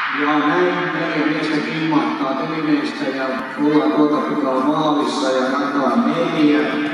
Ja näin 4 miestä kimmahtaa telineistä ja ollaan tuota pikaa maalissa ja jakaa 4.